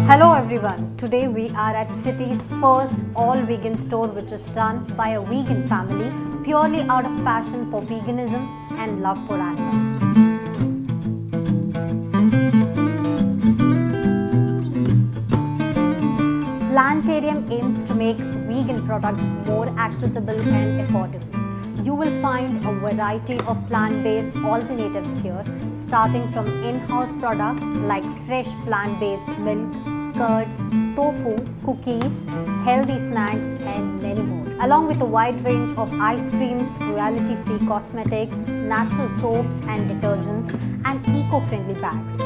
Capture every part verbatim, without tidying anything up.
Hello everyone, today we are at city's first all-vegan store which is run by a vegan family purely out of passion for veganism and love for animals. Plantarium aims to make vegan products more accessible and affordable. You will find a variety of plant-based alternatives here, starting from in-house products like fresh plant-based milk, curd, tofu, cookies, healthy snacks and many more. Along with a wide range of ice creams, cruelty-free cosmetics, natural soaps and detergents and eco-friendly bags.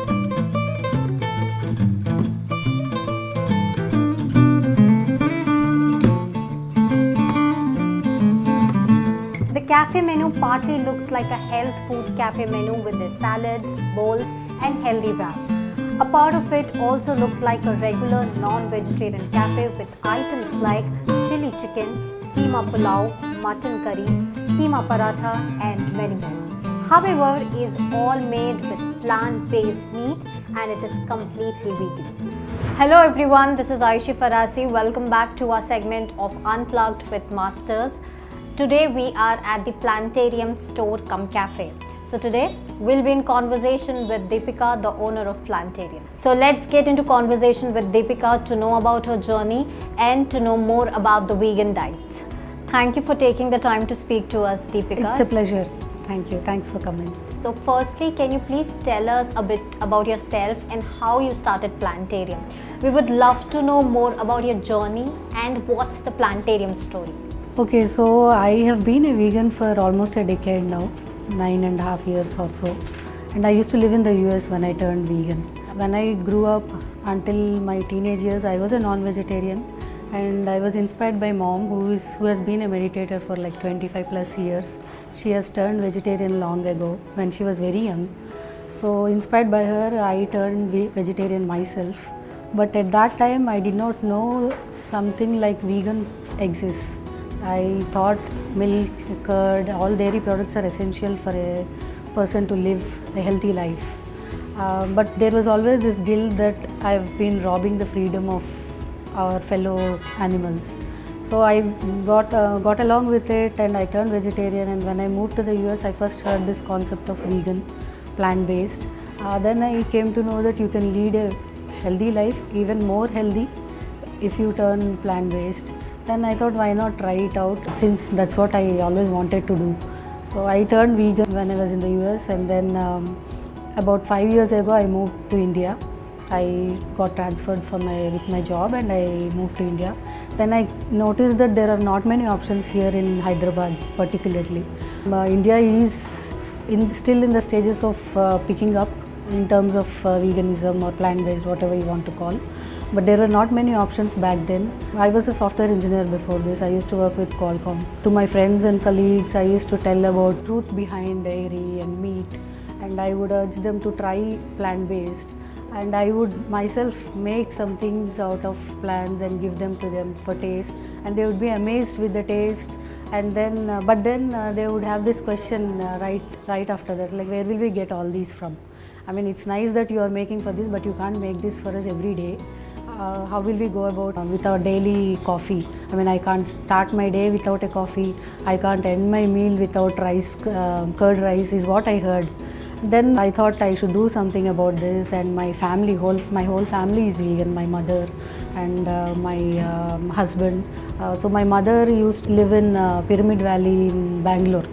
The cafe menu partly looks like a health food cafe menu with their salads, bowls and healthy wraps. A part of it also looked like a regular non-vegetarian cafe with items like chili chicken, keema pulao, mutton curry, keema paratha and many more. However, it is all made with plant-based meat and it is completely vegan. Hello everyone, this is Ayushi Farasi. Welcome back to our segment of Unplugged with Masters. Today we are at the Plantarium store cum cafe. So today we'll be in conversation with Deepika, the owner of Plantarium. So let's get into conversation with Deepika to know about her journey and to know more about the vegan diet. Thank you for taking the time to speak to us, Deepika. It's a pleasure. Thank you. Thanks for coming. So firstly, can you please tell us a bit about yourself and how you started Plantarium? We would love to know more about your journey and what's the Plantarium story. Okay, so I have been a vegan for almost a decade now, nine and a half years or so. And I used to live in the U S when I turned vegan. When I grew up until my teenage years, I was a non-vegetarian and I was inspired by mom who is who has been a meditator for like twenty-five plus years. She has turned vegetarian long ago when she was very young. So inspired by her, I turned vegetarian myself. But at that time, I did not know something like vegan exists. I thought milk, curd, all dairy products are essential for a person to live a healthy life. Uh, but there was always this guilt that I've been robbing the freedom of our fellow animals. So I got, uh, got along with it and I turned vegetarian, and when I moved to the U S I first heard this concept of vegan, plant-based. Uh, then I came to know that you can lead a healthy life, even more healthy if you turn plant-based. Then I thought, why not try it out, since that's what I always wanted to do. So I turned vegan when I was in the U S, and then um, about five years ago I moved to India. I got transferred for my, with my job and I moved to India. Then I noticed that there are not many options here in Hyderabad particularly. Uh, India is in, still in the stages of uh, picking up in terms of uh, veganism or plant-based, whatever you want to call. But there were not many options back then. I was a software engineer before this. I used to work with Qualcomm. To my friends and colleagues, I used to tell about truth behind dairy and meat, and I would urge them to try plant-based. And I would myself make some things out of plants and give them to them for taste, and they would be amazed with the taste. And then, uh, but then uh, they would have this question uh, right, right after that, like, where will we get all these from? I mean, it's nice that you are making for this, but you can't make this for us every day. Uh, how will we go about uh, with our daily coffee? I mean, I can't start my day without a coffee. I can't end my meal without rice, uh, curd rice is what I heard. Then I thought I should do something about this, and my family, whole my whole family is vegan. My mother and uh, my um, husband. Uh, so my mother used to live in uh, Pyramid Valley in Bangalore.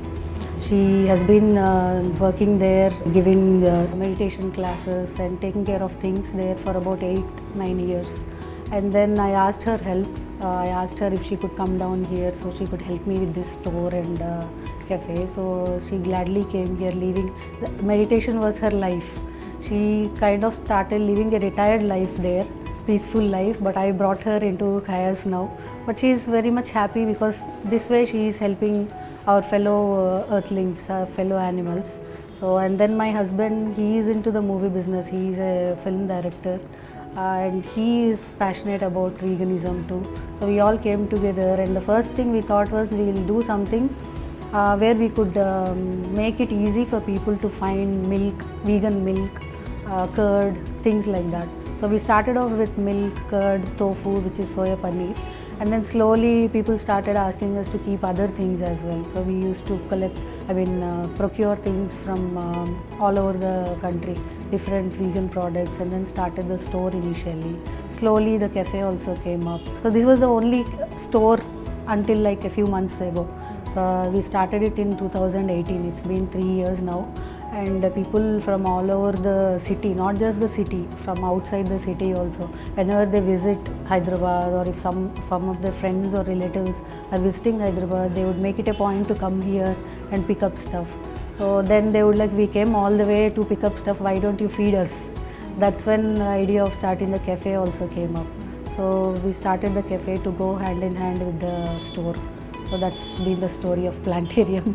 She has been uh, working there, giving uh, meditation classes and taking care of things there for about eight, nine years. And then I asked her help. Uh, I asked her if she could come down here so she could help me with this store and uh, cafe. So she gladly came here, leaving. Meditation was her life. She kind of started living a retired life there, peaceful life, but I brought her into chaos now. But she is very much happy because this way she is helping our fellow uh, earthlings, our fellow animals. So, and then my husband, he is into the movie business. He is a film director uh, and he is passionate about veganism too. So we all came together, and the first thing we thought was we will do something uh, where we could um, make it easy for people to find milk, vegan milk, uh, curd, things like that. So we started off with milk, curd, tofu, which is soya paneer. And then slowly people started asking us to keep other things as well. So we used to collect, I mean, uh, procure things from um, all over the country, different vegan products, and then started the store initially. Slowly the cafe also came up. So this was the only store until like a few months ago. Uh, we started it in two thousand eighteen. It's been three years now. And uh, people from all over the city, not just the city, from outside the city also, whenever they visit Hyderabad, or if some, some of their friends or relatives are visiting Hyderabad, they would make it a point to come here and pick up stuff. So then they would like, we came all the way to pick up stuff, why don't you feed us? That's when the idea of starting the cafe also came up. So we started the cafe to go hand in hand with the store. So that's been the story of Plantarium.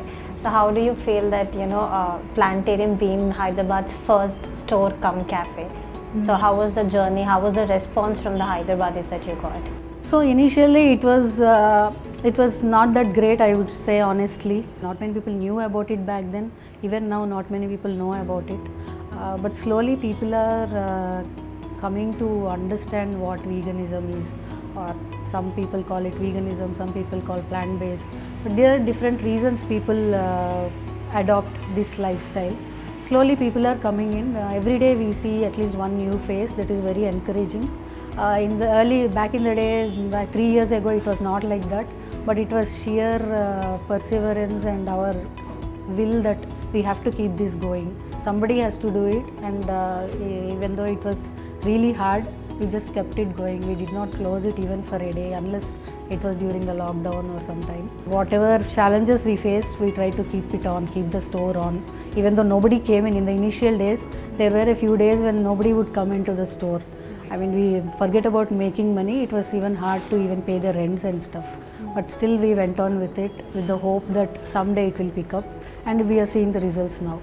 So how do you feel that, you know, uh, Plantarium being Hyderabad's first store cum cafe? Mm-hmm. So how was the journey? How was the response from the Hyderabadis that you got? So initially it was, uh, it was not that great, I would say honestly. Not many people knew about it back then. Even now not many people know about it. Uh, but slowly people are uh, coming to understand what veganism is. Or some people call it veganism, some people call plant-based. But there are different reasons people uh, adopt this lifestyle. Slowly people are coming in. Uh, every day we see at least one new face. That is very encouraging. Uh, in the early, back in the day, back three years ago, it was not like that. But it was sheer uh, perseverance and our will that we have to keep this going. Somebody has to do it, and uh, even though it was really hard, we just kept it going. We did not close it even for a day unless it was during the lockdown or sometime. Whatever challenges we faced, we tried to keep it on, keep the store on. Even though nobody came in in the initial days, there were a few days when nobody would come into the store. I mean, we forget about making money. It was even hard to even pay the rents and stuff. But still we went on with it with the hope that someday it will pick up, and we are seeing the results now.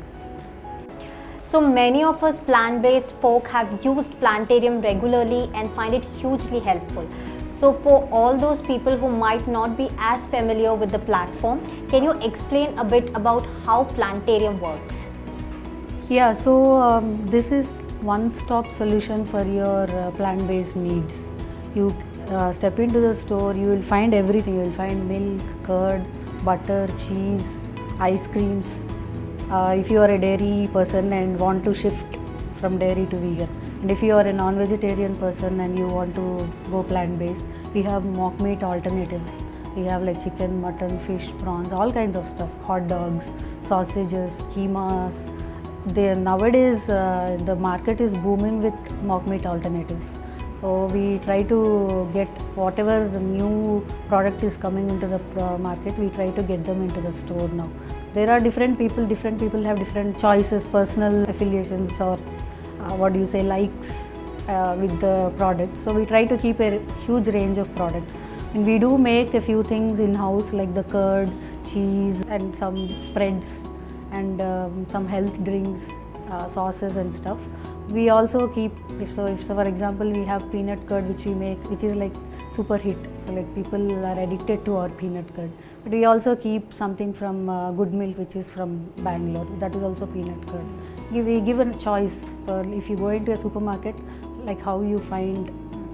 So many of us plant-based folk have used Plantarium regularly and find it hugely helpful. So for all those people who might not be as familiar with the platform, can you explain a bit about how Plantarium works? Yeah, so um, this is one-stop solution for your uh, plant-based needs. You uh, step into the store, you will find everything. You will find milk, curd, butter, cheese, ice creams. Uh, if you are a dairy person and want to shift from dairy to vegan, and if you are a non-vegetarian person and you want to go plant-based, we have mock meat alternatives. We have like chicken, mutton, fish, prawns, all kinds of stuff, hot dogs, sausages, keemas. They, nowadays uh, the market is booming with mock meat alternatives. So we try to get whatever the new product is coming into the market, we try to get them into the store now. There are different people, different people have different choices, personal affiliations, or uh, what do you say, likes uh, with the products. So we try to keep a huge range of products. And we do make a few things in-house like the curd, cheese, and some spreads, and um, some health drinks, uh, sauces and stuff. We also keep, if so, if so for example we have peanut curd which we make, which is like super hit. So like people are addicted to our peanut curd. But we also keep something from uh, Good Milk, which is from Bangalore. That is also peanut curd. We give a choice. So if you go into a supermarket, like how you find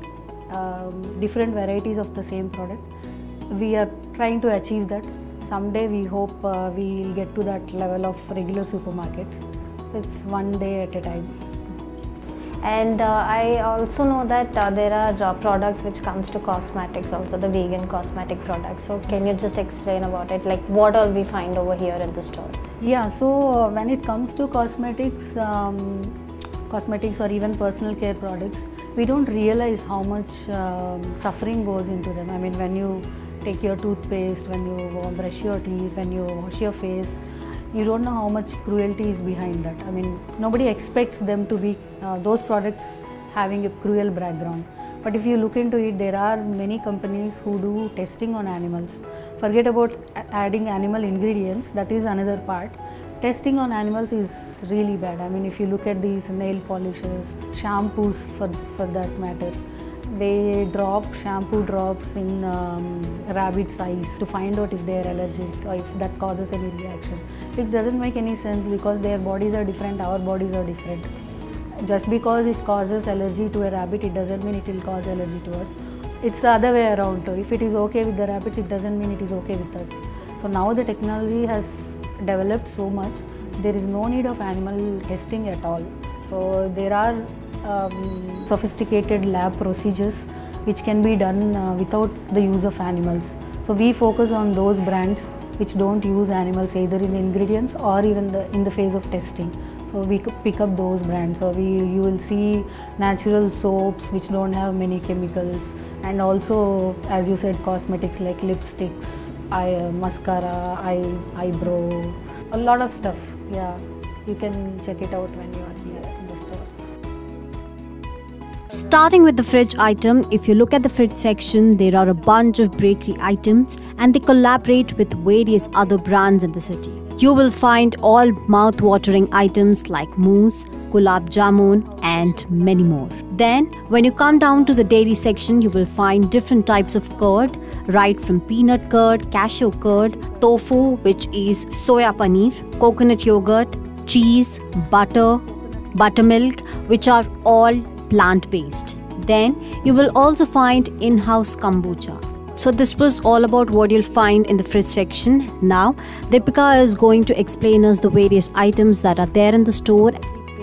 um, different varieties of the same product, we are trying to achieve that. Someday we hope uh, we will get to that level of regular supermarkets. It's one day at a time. And uh, I also know that uh, there are uh, products which comes to cosmetics also, the vegan cosmetic products. So can you just explain about it, like what all we find over here in the store? Yeah, so uh, when it comes to cosmetics, um, cosmetics or even personal care products, we don't realize how much um, suffering goes into them. I mean, when you take your toothpaste, when you brush your teeth, when you wash your face, you don't know how much cruelty is behind that. I mean, nobody expects them to be, uh, those products having a cruel background. But if you look into it, there are many companies who do testing on animals. Forget about adding animal ingredients, that is another part. Testing on animals is really bad. I mean, if you look at these nail polishes, shampoos for, for that matter, they drop shampoo drops in um, rabbits' eyes to find out if they are allergic or if that causes any reaction, which doesn't make any sense because their bodies are different, our bodies are different. just because it causes allergy to a rabbit, it doesn't mean it will cause allergy to us. It's the other way around too. If it is okay with the rabbits, it doesn't mean it is okay with us. So now the technology has developed so much, there is no need of animal testing at all. So there are um, sophisticated lab procedures which can be done uh, without the use of animals. So we focus on those brands which don't use animals either in the ingredients or even the, in the phase of testing. So we pick up those brands. So we, you will see natural soaps which don't have many chemicals, and also, as you said, cosmetics like lipsticks, eye, uh, mascara, eye, eyebrow, a lot of stuff. Yeah, you can check it out when you are here in the store. Starting with the fridge item, if you look at the fridge section, there are a bunch of bakery items and they collaborate with various other brands in the city. You will find all mouth-watering items like mousse, gulab jamun and many more. Then, when you come down to the dairy section, you will find different types of curd, right from peanut curd, cashew curd, tofu, which is soya paneer, coconut yogurt, cheese, butter, buttermilk, which are all plant-based. Then you will also find in-house kombucha. So this was all about what you'll find in the fridge section. Now Deepika is going to explain us the various items that are there in the store.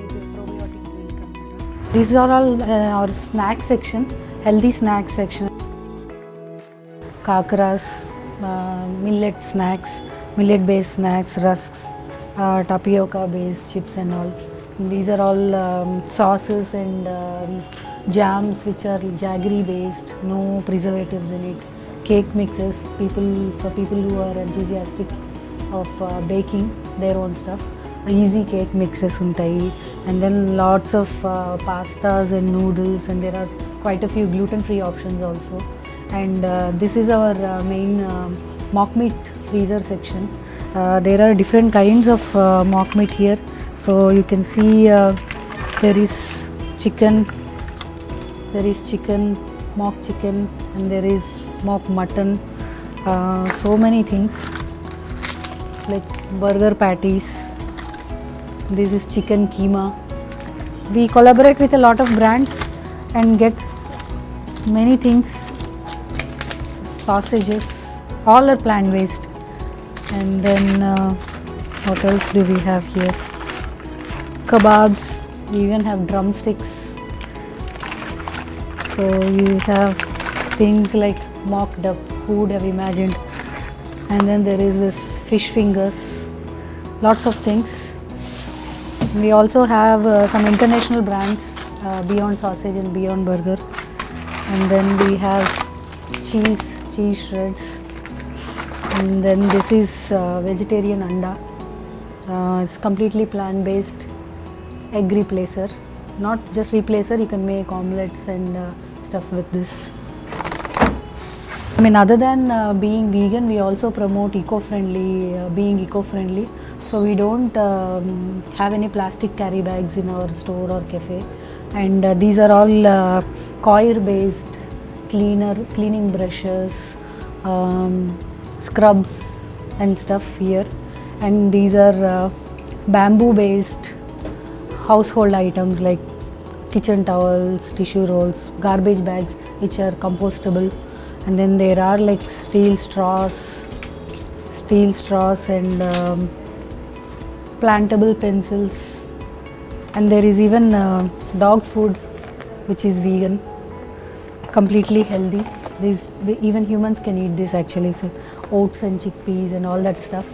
These are all uh, our snack section, healthy snack section. Kakras, uh, millet snacks, millet based snacks, rusks, uh, tapioca based chips and all. These are all um, sauces and um, jams which are jaggery based, no preservatives in it. Cake mixes, people for people who are enthusiastic of uh, baking their own stuff. Easy cake mixes untai, and then lots of uh, pastas and noodles, and there are quite a few gluten-free options also. And uh, this is our uh, main uh, mock meat freezer section. Uh, there are different kinds of uh, mock meat here. So you can see uh, there is chicken, there is chicken, mock chicken, and there is mock mutton. Uh, so many things like burger patties. This is chicken keema. We collaborate with a lot of brands and get many things. Sausages, all are plant-based. And then uh, what else do we have here? Kebabs, we even have drumsticks. So you have things like mocked up food, I've imagined. And then there is this fish fingers, lots of things. We also have uh, some international brands, uh, Beyond Sausage and Beyond Burger. And then we have cheese, cheese shreds. And then this is uh, vegetarian anda. Uh, it's completely plant-based egg replacer. Not just replacer, you can make omelets and uh, stuff with this. I mean, other than uh, being vegan, we also promote eco-friendly, uh, being eco-friendly. So we don't um, have any plastic carry bags in our store or cafe. And uh, these are all uh, coir-based cleaner, cleaning brushes, um, scrubs and stuff here. And these are uh, bamboo-based household items like kitchen towels, tissue rolls, garbage bags which are compostable. And then there are like steel straws, steel straws and um, plantable pencils. And there is even uh, dog food which is vegan, completely healthy. These, the, even humans can eat this actually, so oats and chickpeas and all that stuff.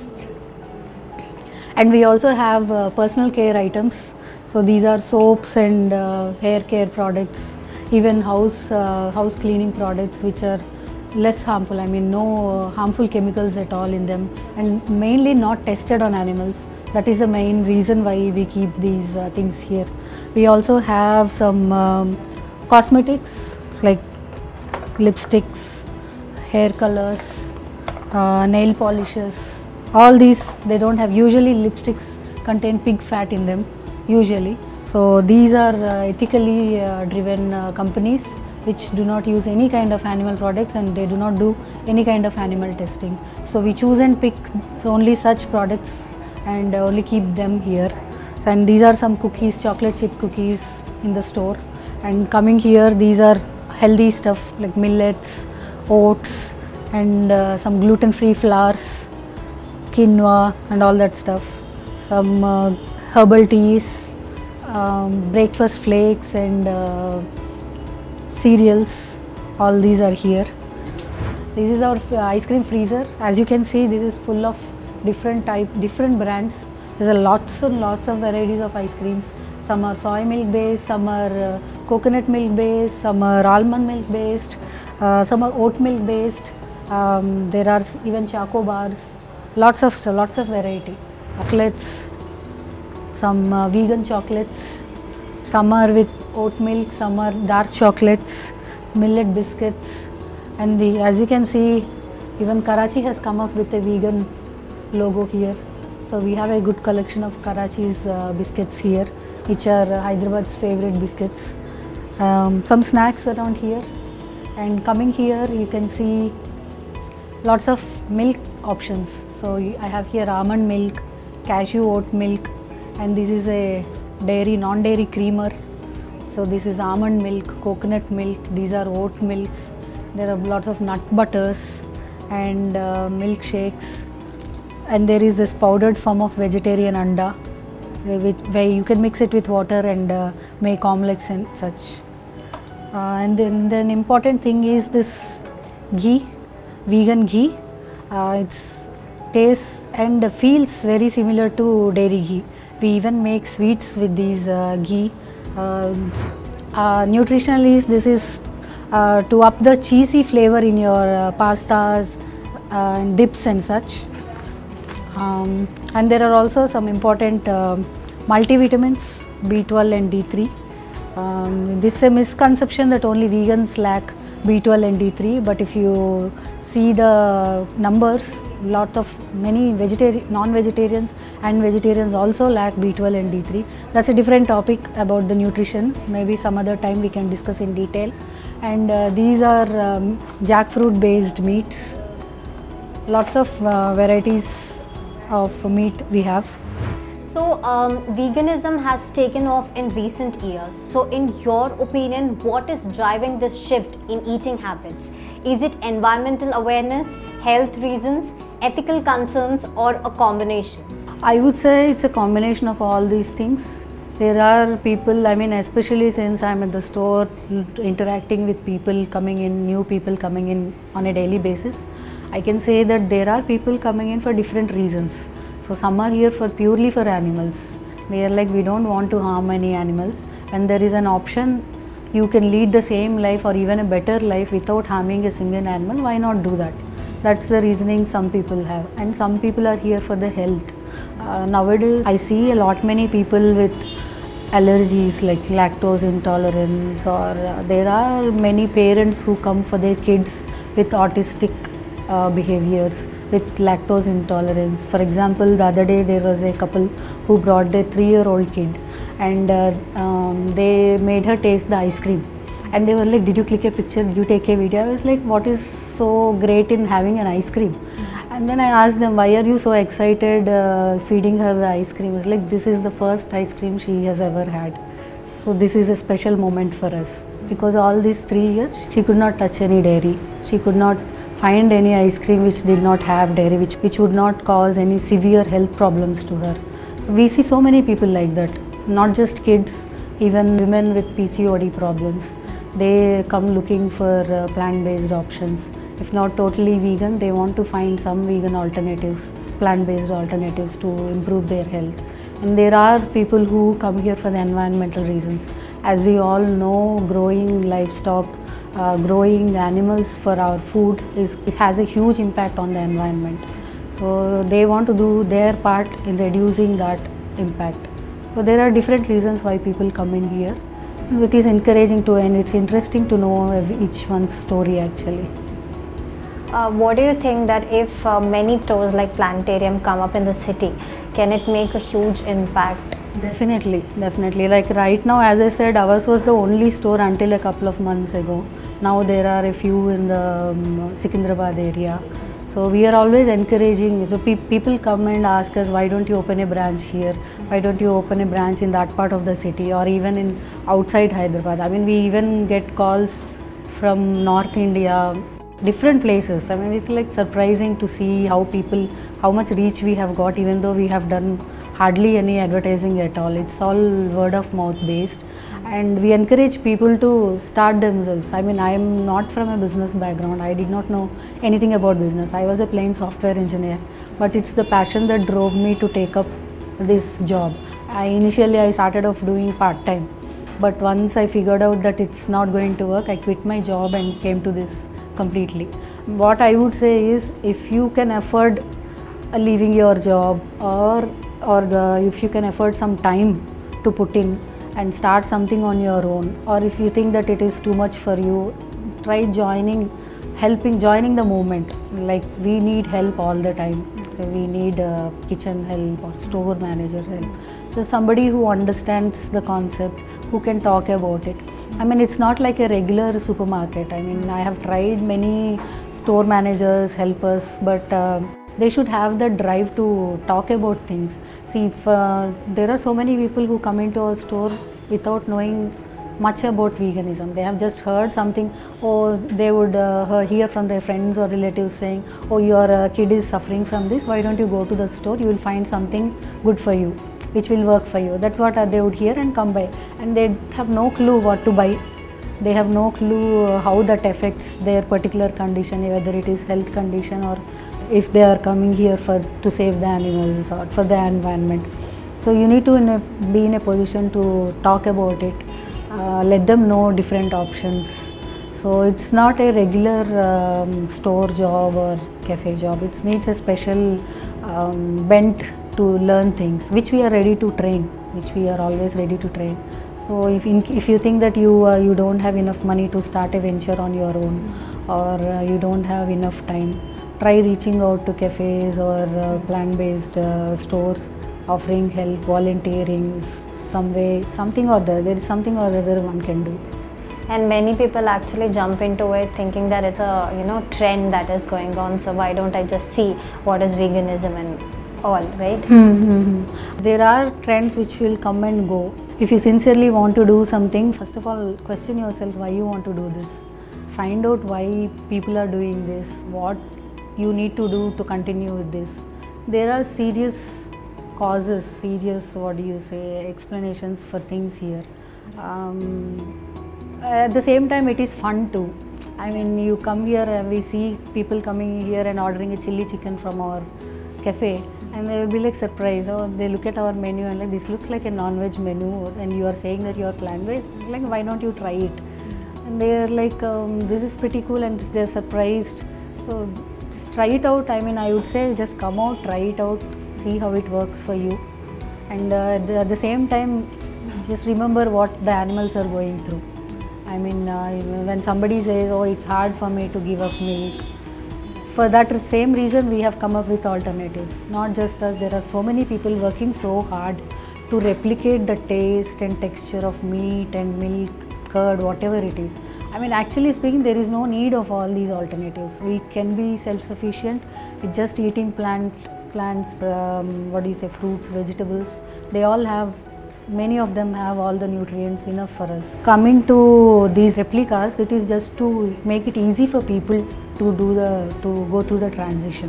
And we also have uh, personal care items. So these are soaps and uh, hair care products, even house, uh, house cleaning products which are less harmful. I mean, no uh, harmful chemicals at all in them, and mainly not tested on animals. That is the main reason why we keep these uh, things here. We also have some um, cosmetics like lipsticks, hair colors, uh, nail polishes. All these, they don't have, usually lipsticks contain pig fat in them, usually. So these are uh, ethically uh, driven uh, companies which do not use any kind of animal products, and they do not do any kind of animal testing. So we choose and pick only such products and only keep them here. And these are some cookies, chocolate chip cookies in the store. And coming here, these are healthy stuff like millets, oats, and uh, some gluten-free flours, quinoa, and all that stuff. Some uh, herbal teas, um, breakfast flakes, and uh, cereals. All these are here. This is our ice cream freezer. As you can see, this is full of different type, different brands. There's a lots and lots of varieties of ice creams. Some are soy milk based, some are uh, coconut milk based, some are almond milk based, uh, some are oat milk based. Um, there are even choco bars. Lots of stuff, lots of variety. Chocolates, some uh, vegan chocolates. Some are with oat milk, some are dark chocolates, millet biscuits. And the, as you can see, even Karachi has come up with a vegan logo here. So we have a good collection of Karachi's uh, biscuits here, which are uh, Hyderabad's favorite biscuits. Um, some snacks around here. And coming here, you can see lots of milk options. So I have here almond milk, cashew oat milk, and this is a dairy, non-dairy creamer. So this is almond milk, coconut milk, these are oat milks. There are lots of nut butters and uh, milkshakes. And there is this powdered form of vegetarian anda, which, where you can mix it with water and uh, make omelets and such. Uh, and then the important thing is this ghee, vegan ghee. Uh, it tastes and feels very similar to dairy ghee. We even make sweets with these uh, ghee. Uh, uh, nutritionally, this is uh, to up the cheesy flavor in your uh, pastas, uh, and dips and such. Um, and there are also some important uh, multivitamins, B twelve and D three. Um, this is a misconception that only vegans lack B twelve and D three, but if you see the numbers, lot of many vegetarian, non-vegetarians and vegetarians also lack B twelve and D three. That's a different topic about the nutrition. Maybe some other time we can discuss in detail. And uh, these are um, jackfruit based meats. Lots of uh, varieties of meat we have. So um, veganism has taken off in recent years. So in your opinion, what is driving this shift in eating habits? Is it environmental awareness, health reasons, ethical concerns, or a combination? I would say it's a combination of all these things. There are people, I mean especially since I'm at the store interacting with people coming in, new people coming in on a daily basis, I can say that there are people coming in for different reasons. So some are here for purely for animals. They are like, we don't want to harm any animals. When there is an option, you can lead the same life or even a better life without harming a single animal, why not do that? That's the reasoning some people have. And some people are here for the health. Uh, nowadays, I see a lot many people with allergies like lactose intolerance, or uh, there are many parents who come for their kids with autistic uh, behaviors, with lactose intolerance. For example, the other day there was a couple who brought their three-year-old kid, and uh, um, they made her taste the ice cream. And they were like, did you click a picture, did you take a video? I was like, what is so great in having an ice cream? Mm-hmm. And then I asked them, why are you so excited uh, feeding her the ice cream? It's like, this is the first ice cream she has ever had. So this is a special moment for us. Because all these three years, she could not touch any dairy. She could not find any ice cream which did not have dairy, which, which would not cause any severe health problems to her. We see so many people like that, not just kids, even women with P C O D problems. They come looking for uh, plant-based options. If not totally vegan, they want to find some vegan alternatives, plant-based alternatives to improve their health. And there are people who come here for the environmental reasons. As we all know, growing livestock, uh, growing animals for our food, is, it has a huge impact on the environment. So they want to do their part in reducing that impact. So there are different reasons why people come in here. It is encouraging to, and it's interesting to know each one's story actually. Uh, what do you think that if uh, many stores like Planetarium come up in the city, can it make a huge impact? Definitely, definitely. Like right now, as I said, ours was the only store until a couple of months ago. Now there are a few in the um, Secunderabad area. So we are always encouraging. So pe people come and ask us, why don't you open a branch here? Why don't you open a branch in that part of the city, or even in outside Hyderabad? I mean, we even get calls from North India, different places. I mean, it's like surprising to see how people, how much reach we have got, even though we have done hardly any advertising at all. It's all word of mouth based, and we encourage people to start themselves. I mean, I am not from a business background. I did not know anything about business. I was a plain software engineer, but it's the passion that drove me to take up this job. I initially I started off doing part-time, but once I figured out that it's not going to work, I quit my job and came to this completely. What I would say is, if you can afford uh, leaving your job, or or uh, if you can afford some time to put in and start something on your own, or if you think that it is too much for you, try joining, helping, joining the movement. Like, we need help all the time. So we need uh, kitchen help or store manager help. So somebody who understands the concept, who can talk about it. I mean, it's not like a regular supermarket. I mean, I have tried many store managers, helpers, but uh, they should have the drive to talk about things. See, if, uh, there are so many people who come into a store without knowing much about veganism. They have just heard something, or they would uh, hear from their friends or relatives saying, oh, your uh, kid is suffering from this, why don't you go to the store, you will find something good for you, which will work for you. That's what uh, they would hear and come by, and they have no clue what to buy. They have no clue uh, how that affects their particular condition, whether it is health condition or if they are coming here for to save the animals or for the environment. So you need to in a, be in a position to talk about it, uh, let them know different options. So it's not a regular um, store job or cafe job. It needs a special um, bent to learn things, which we are ready to train, which we are always ready to train. So if, in, if you think that you, uh, you don't have enough money to start a venture on your own, or uh, you don't have enough time, try reaching out to cafes or uh, plant-based uh, stores, offering help, volunteering, some way, something or the other. There is something or the other one can do. And many people actually jump into it thinking that it's a you know trend that is going on. So why don't I just see what is veganism and all, right? Mm-hmm. There are trends which will come and go. If you sincerely want to do something, first of all, question yourself why you want to do this. Find out why people are doing this, what you need to do to continue with this. There are serious causes, serious, what do you say, explanations for things here. Um, at the same time, it is fun too. I mean, you come here and we see people coming here and ordering a chili chicken from our cafe, and they will be like surprised. Oh, they look at our menu and like, this looks like a non-veg menu, and you are saying that you are plant-based. Like, why don't you try it? And they are like, um, this is pretty cool, and they are surprised. So just try it out. I mean, I would say just come out, try it out, see how it works for you. And uh, the, at the same time, just remember what the animals are going through. I mean, uh, when somebody says, oh, it's hard for me to give up milk, for that same reason we have come up with alternatives. Not just us, there are so many people working so hard to replicate the taste and texture of meat and milk, curd, whatever it is. I mean, actually speaking, there is no need of all these alternatives. We can be self-sufficient with just eating plant, plants, um, what do you say, fruits, vegetables. They all have, many of them have all the nutrients enough for us. Coming to these replicas, it is just to make it easy for people to do the, to go through the transition.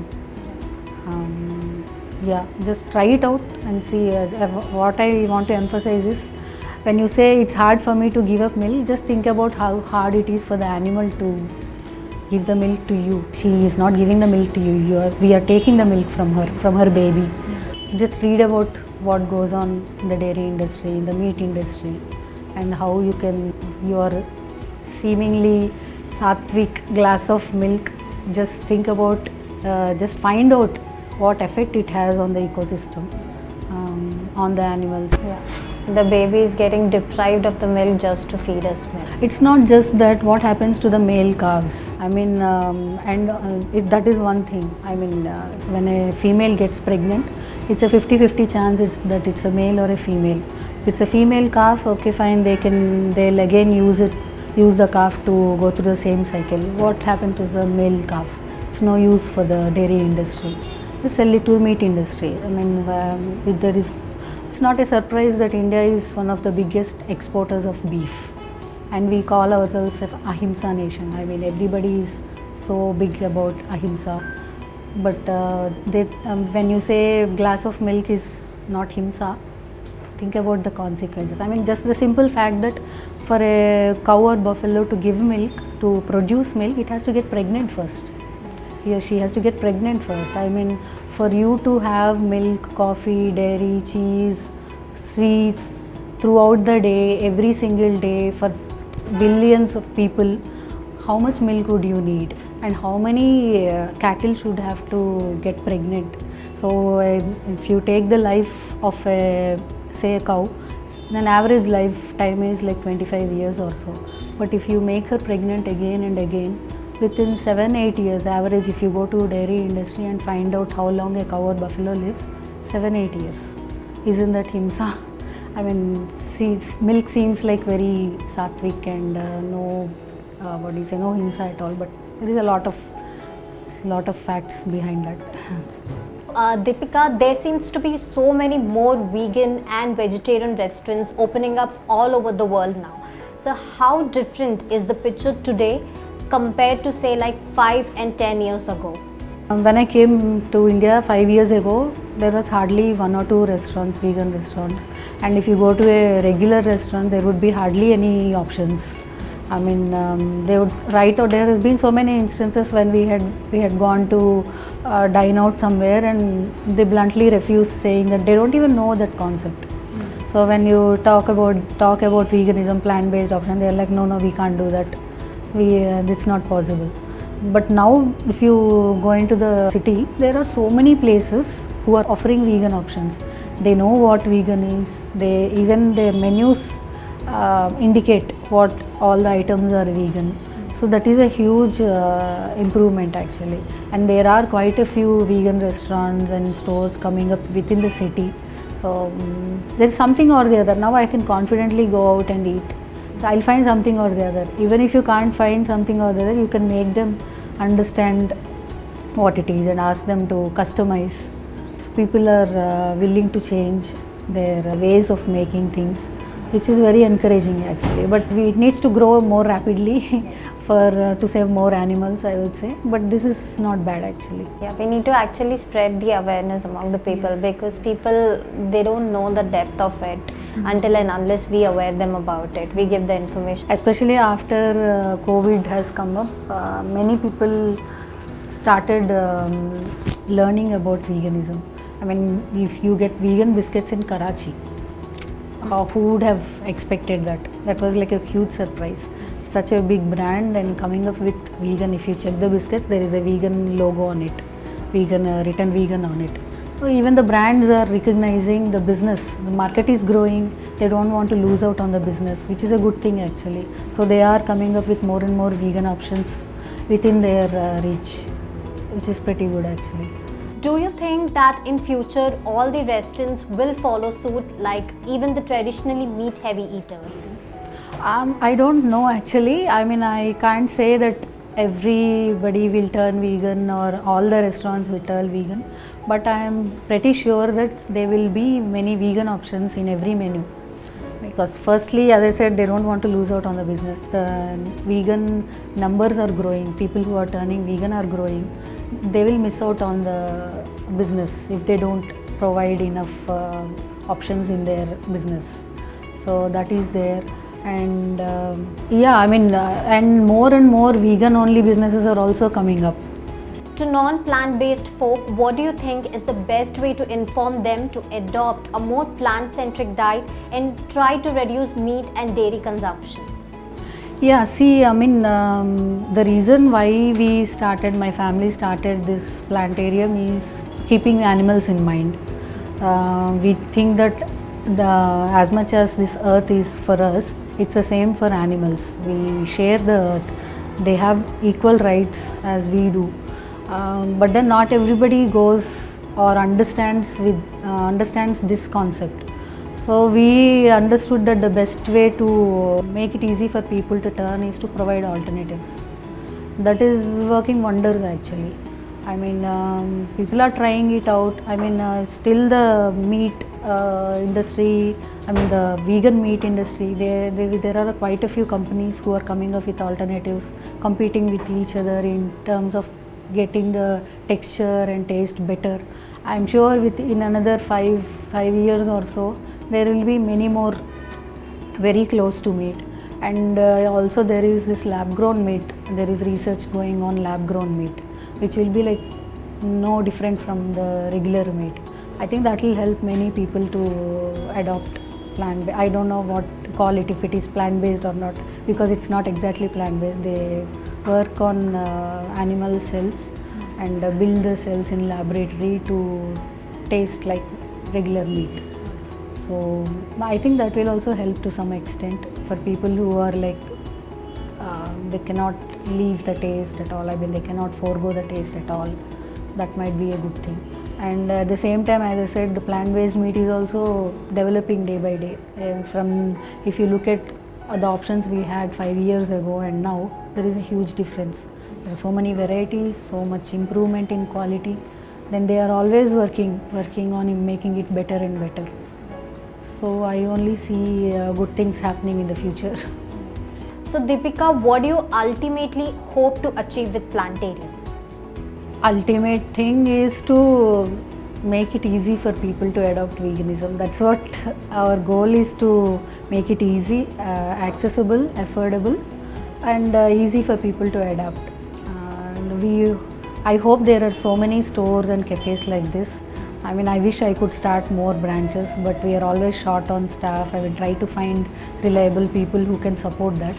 Um, yeah, just try it out and see. Uh, what I want to emphasize is, when you say it's hard for me to give up milk, just think about how hard it is for the animal to give the milk to you. She is not giving the milk to you, you are, we are taking the milk from her, from her baby. Yeah. Just read about what goes on in the dairy industry, in the meat industry, and how you can, your seemingly sattvic glass of milk, just think about, uh, just find out what effect it has on the ecosystem, um, on the animals. Yeah. The baby is getting deprived of the milk just to feed us milk. It's not just that, what happens to the male calves. I mean, um, and uh, it, that is one thing. I mean, uh, when a female gets pregnant, it's a fifty fifty chance it's, that it's a male or a female. If it's a female calf, okay fine, they can, they'll again use it, use the calf to go through the same cycle. What happened to the male calf? it's no use for the dairy industry. They sell it to meat industry. I mean, um, if there is, it's not a surprise that India is one of the biggest exporters of beef, and we call ourselves an Ahimsa nation. I mean, everybody is so big about Ahimsa, but uh, they, um, when you say a glass of milk is not Himsa, think about the consequences. I mean, just the simple fact that for a cow or buffalo to give milk, to produce milk, it has to get pregnant first. He or she has to get pregnant first. I mean, for you to have milk, coffee, dairy, cheese, sweets throughout the day, every single day, for billions of people, how much milk would you need? And how many uh, cattle should have to get pregnant? So, uh, if you take the life of a, say a cow, then average lifetime is like twenty-five years or so. But if you make her pregnant again and again, within seven eight years average, if you go to dairy industry and find out how long a cow or buffalo lives, seven eight years. Isn't that Himsa? I mean, see, milk seems like very sattvic and uh, no, uh, what do you say, no Himsa at all, but there is a lot of, lot of facts behind that. Uh, Deepika, there seems to be so many more vegan and vegetarian restaurants opening up all over the world now. So how different is the picture today compared to say like five and ten years ago? Um, when I came to India five years ago, there was hardly one or two restaurants, vegan restaurants. And if you go to a regular restaurant, there would be hardly any options. I mean, um, they would write out. There has been so many instances when we had we had gone to uh, dine out somewhere, and they bluntly refused, saying that they don't even know that concept. Mm. So when you talk about talk about veganism, plant-based option, they are like, no, no, we can't do that. We uh, it's not possible. But now, if you go into the city, there are so many places who are offering vegan options. They know what vegan is. They even their menus uh, indicate what all the items are vegan. So that is a huge uh, improvement actually. And there are quite a few vegan restaurants and stores coming up within the city. So um, there is something or the other. Now I can confidently go out and eat. So I'll find something or the other. Even if you can't find something or the other, you can make them understand what it is and ask them to customize. So people are uh, willing to change their ways of making things, which is very encouraging actually. But we, it needs to grow more rapidly for uh, to save more animals, I would say. But this is not bad actually. Yeah, we need to actually spread the awareness among the people, yes. Because people, they don't know the depth of it. Mm-hmm. Until and unless we aware them about it, we give the information. Especially after uh, COVID has come up, uh, many people started um, learning about veganism. I mean, if you get vegan biscuits in Karachi, uh, who would have expected that? That was like a huge surprise. Such a big brand and coming up with vegan. If you check the biscuits, there is a vegan logo on it, vegan uh, written vegan on it. So even the brands are recognizing the business. The market is growing. They don't want to lose out on the business, which is a good thing actually. So they are coming up with more and more vegan options within their uh, reach, which is pretty good actually. Do you think that in future all the restaurants will follow suit, like even the traditionally meat heavy eaters? Um, I don't know actually. I mean, I can't say that everybody will turn vegan or all the restaurants will turn vegan, but I am pretty sure that there will be many vegan options in every menu, because firstly, as I said, they don't want to lose out on the business. The vegan numbers are growing, people who are turning vegan are growing. They will miss out on the business if they don't provide enough uh, options in their business. So that is there. And uh, yeah, I mean, uh, and more and more vegan only businesses are also coming up. To non-plant-based folk, what do you think is the best way to inform them to adopt a more plant-centric diet and try to reduce meat and dairy consumption? Yeah, see, I mean, um, the reason why we started, my family started this plantarium is keeping animals in mind. Uh, we think that the as much as this earth is for us, it's the same for animals. We share the earth. They have equal rights as we do. Um, but then not everybody goes or understands with uh, understands this concept. So we understood that the best way to make it easy for people to turn is to provide alternatives. That is working wonders actually. I mean, um, people are trying it out. I mean, uh, still the meat uh, industry, I mean the vegan meat industry, they, they, there are quite a few companies who are coming up with alternatives, competing with each other in terms of getting the texture and taste better. I'm sure within another five, five years or so, there will be many more very close to meat. And uh, also there is this lab grown meat. There is research going on lab grown meat, which will be like no different from the regular meat. I think that will help many people to adopt plant. I don't know what to call it, if it is plant based or not, because it's not exactly plant based. They work on uh, animal cells and uh, build the cells in laboratory to taste like regular meat. So I think that will also help to some extent for people who are like uh, they cannot leave the taste at all. I mean, they cannot forego the taste at all. That might be a good thing. And at the same time, as I said, the plant-based meat is also developing day by day. And from if you look at the options we had five years ago and now, there is a huge difference. There are so many varieties, so much improvement in quality. Then they are always working, working on making it better and better. So I only see uh, good things happening in the future. So Deepika, what do you ultimately hope to achieve with Plantarium? Ultimate thing is to make it easy for people to adopt veganism. That's what our goal is, to make it easy, uh, accessible, affordable, and uh, easy for people to adapt. Uh, and we, I hope there are so many stores and cafes like this. I mean, I wish I could start more branches, but we are always short on staff. I will try to find reliable people who can support that.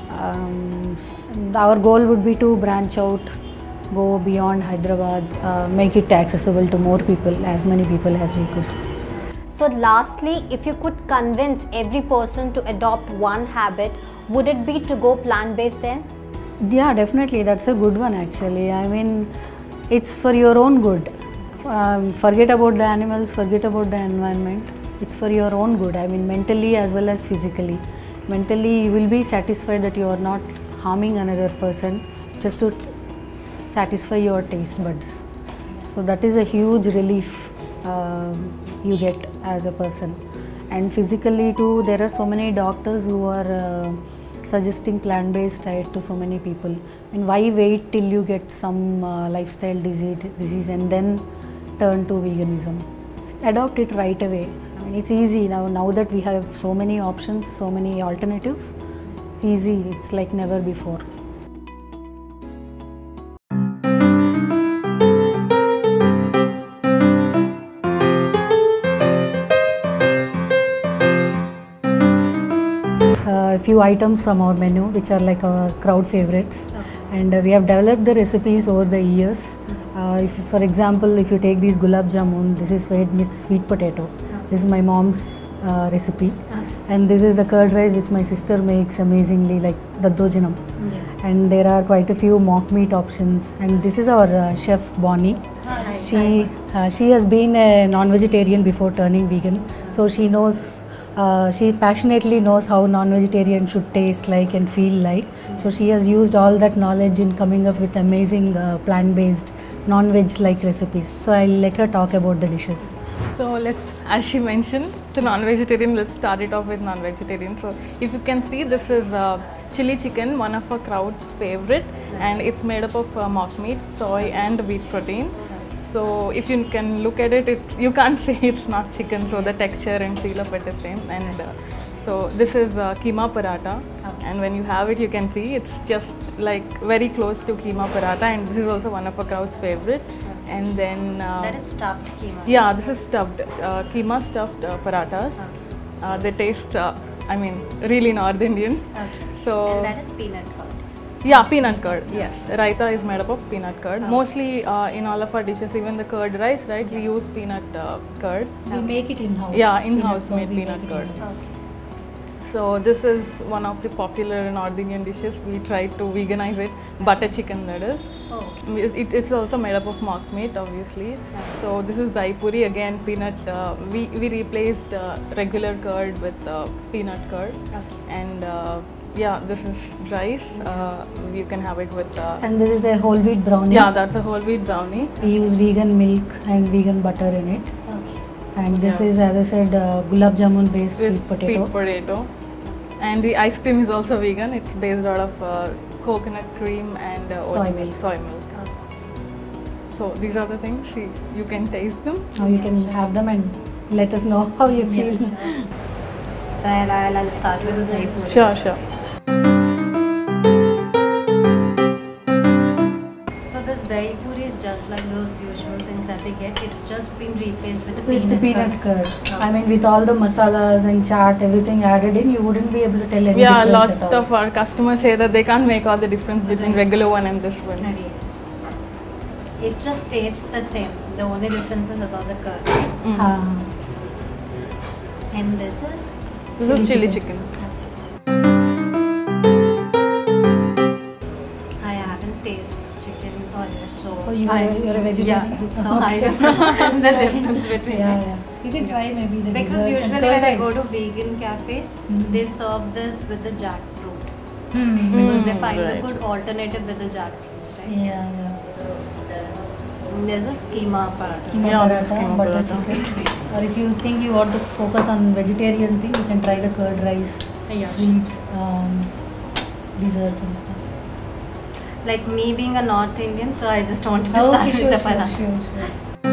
Um, our goal would be to branch out, go beyond Hyderabad, uh, make it accessible to more people, as many people as we could. So lastly, if you could convince every person to adopt one habit, would it be to go plant-based then? Yeah, definitely. That's a good one actually. I mean, it's for your own good. Um, forget about the animals, forget about the environment. It's for your own good. I mean, mentally as well as physically. Mentally, you will be satisfied that you are not harming another person just to satisfy your taste buds. So that is a huge relief uh, you get as a person. And physically too, there are so many doctors who are uh, suggesting plant-based diet to so many people. And why wait till you get some uh, lifestyle disease, disease and then turn to veganism? Adopt it right away. I mean, it's easy now. Now that we have so many options, so many alternatives, it's easy. It's like never before. A few items from our menu which are like our crowd favorites. Okay. And uh, we have developed the recipes over the years. Uh, if, for example, if you take these gulab jamun, this is made with sweet potato. Okay. This is my mom's uh, recipe. Okay. And this is the curd rice which my sister makes amazingly, like daddojinam. Yeah. And there are quite a few mock meat options. And this is our uh, chef Bonnie. Hi. She, uh, she has been a non-vegetarian before turning vegan. So she knows Uh, she passionately knows how non-vegetarian should taste like and feel like. So she has used all that knowledge in coming up with amazing uh, plant-based, non-veg like recipes. So I'll let her talk about the dishes. So let's, as she mentioned, to non-vegetarian, let's start it off with non-vegetarian. So if you can see, this is uh, chili chicken, one of our crowd's favorite, and it's made up of uh, mock meat, soy and wheat protein. So if you can look at it, it, you can't say it's not chicken, so the texture and feel of it is same. And uh, so this is uh, keema paratha, okay. And when you have it, you can see it's just like very close to keema paratha, and this is also one of our crowd's favorite. Okay. And then uh, that is stuffed keema. Yeah, this is stuffed uh, keema stuffed uh, parathas. Okay. Uh, they taste, uh, I mean, really North Indian. Okay. So and that is peanut curd. Yeah, peanut curd, yes. Raita is made up of peanut curd. Okay. Mostly uh, in all of our dishes, even the curd rice, right, we use peanut uh, curd. We okay. make it in-house. Yeah, in-house made peanut curd. Okay. So this is one of the popular North Indian dishes. We tried to veganize it, butter chicken that is. Oh. It, it's also made up of mock meat, obviously. Okay. So this is daipuri, again peanut. Uh, we, we replaced uh, regular curd with uh, peanut curd. Okay. And uh, Yeah, this is rice. Uh, you can have it with. Uh, And this is a whole wheat brownie. yeah, that's a whole wheat brownie. We use vegan milk and vegan butter in it. Okay. And this Yeah. is, as I said, uh, gulab jamun based With sweet potato. sweet potato. And the ice cream is also vegan. It's based out of uh, coconut cream and uh, oat Soy milk. milk. Soy milk. So these are the things. See, you can taste them. Now you can have them and let us know how you feel. So I'll, I'll, I'll start with the dahi puri. Sure, sure. So this dahi puri is just like those usual things that we get. It's just been replaced with the With the peanut peanut curd. I mean, with all the masalas and chaat, everything added in, you wouldn't be able to tell any Yeah, a difference lot at all. of our customers say that they can't make all the difference between Right. regular one and this one. curd. Yes. It just tastes the same. The only difference is about the curd. Mm. Ah. And this is This Chili is chili chicken. chicken. I haven't tasted chicken or this, so Oh, you I, are, you're a vegetarian? Yeah, so I don't know the difference between Yeah, it. yeah. You can try maybe the Because desserts and usually curd when I rice. go to vegan cafes, Mhm. they serve this with the jackfruit Hmm. because they Mm, find right. the good alternative with the jackfruits, right? Yeah, yeah. And there's a schema paratha. Keema Yeah, paratha, keema butter paratha. chicken. Or if you think you want to focus on vegetarian thing, you can try the curd rice, Yeah. sweets, um, desserts and stuff. Like me being a North Indian, so I just wanted to Oh, start okay, with sure, the sure, paratha. sure, sure.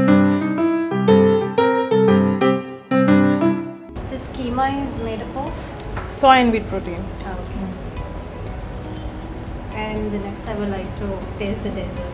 This keema is made up of. Soy and wheat protein. Okay. And the next I would like to taste the dessert.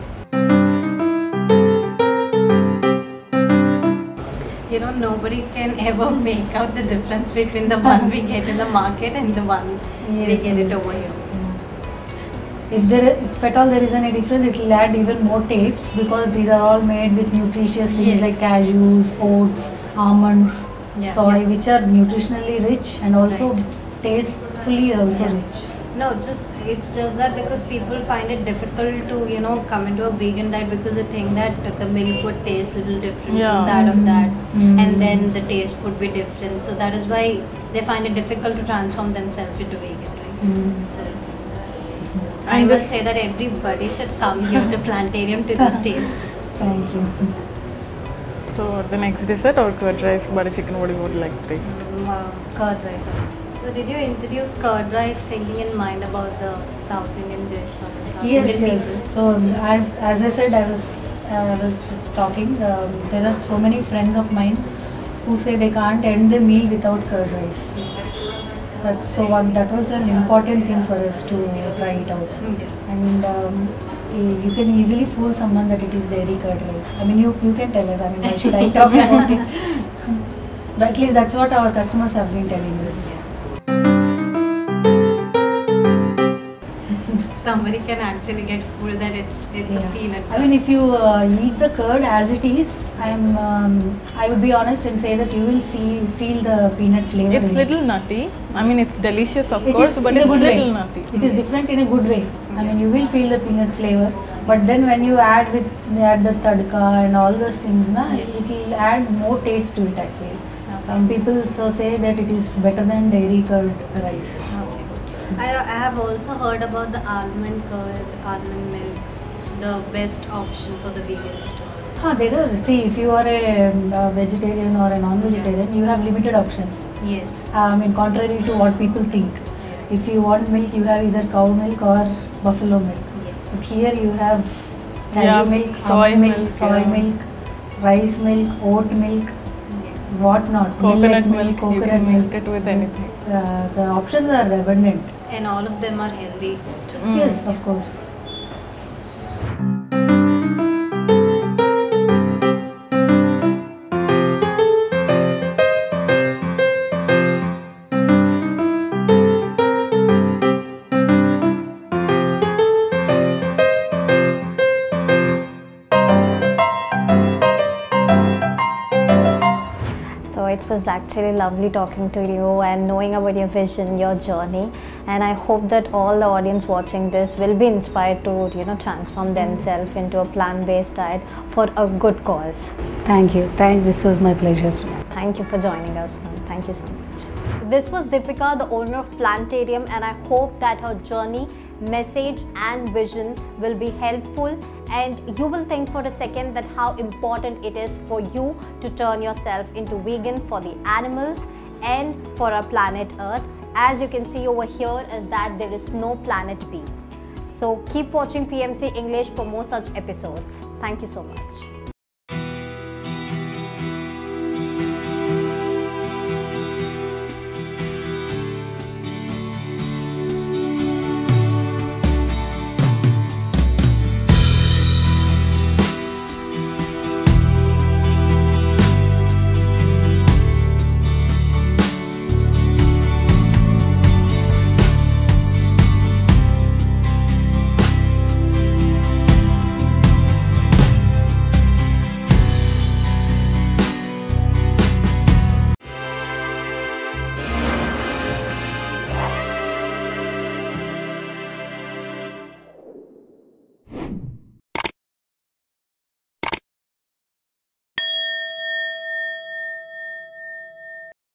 You know, nobody can ever make out the difference between the one we get in the market and the one we Yes, get it yes. over here. If there, if at all there is any difference, it will add even more taste because these are all made with nutritious things Yes. like cashews, oats, almonds, Yeah, soy, yeah. which are nutritionally rich and also Right. tastefully also Yeah. rich. No, just it's just that because people find it difficult to you know come into a vegan diet because they think that the milk would taste a little different Yeah. from that of that, Mm. and then the taste would be different. So that is why they find it difficult to transform themselves into vegan, right? Mm. So I And must this- say that everybody should come here to Planetarium to just taste this. Thank you. So the next dessert or curd rice, butter chicken, what you would like to taste? Um, uh, curd rice. So did you introduce curd rice thinking in mind about the South Indian dish or the South Yes, Indian yes. people? So I've, as I said, I was, I was just talking. Um, there are so many friends of mine who say they can't end the meal without curd rice. But so what, that was an important thing for us to try it out. Yeah. And um, y- you can easily fool someone that it is dairy curd rice. I mean, you you can tell us. I mean, why should I talk about it? But at least that's what our customers have been telling us. Somebody can actually get fooled that it's it's Yeah. a peanut. I mean, if you uh, eat the curd as it is, I'm um, I would be honest and say that you will see feel the peanut flavor. It's in little nutty. I mean, it's delicious, of It course, is but in a it's good little way. nutty. It is different in a good way. I mean, you will feel the peanut flavor, but then when you add with add the tadka and all those things, na, it will add more taste to it actually. Some people so say that it is better than dairy curd rice. I, I have also heard about the almond curd, almond milk, the best option for the vegans too. Ah, there are. See, if you are a, um, a vegetarian or a non-vegetarian, you have limited options. Yes. I mean, contrary to what people think. If you want milk, you have either cow milk or buffalo milk. Yes. But here you have cashew Yeah, milk, soy almond milk, milk, soy yeah. milk, rice milk, oat milk, Yes. what not. Coconut millet milk, you coconut can milk. milk it with anything. Uh, the options are abundant. And all of them are healthy too. Mm. Yes, of course. So it was actually lovely talking to you and knowing about your vision, your journey, and I hope that all the audience watching this will be inspired to you know transform themselves into a plant-based diet for a good cause. Thank you. Thank. This was my pleasure. Thank you for joining us, ma'am. Thank you so much. This was Deepika, the owner of Plantarium, and I hope that her journey, message and vision will be helpful, and you will think for a second that how important it is for you to turn yourself into vegan for the animals and for our planet Earth. As you can see over here is that there is no planet B. So keep watching P M C English for more such episodes. Thank you so much.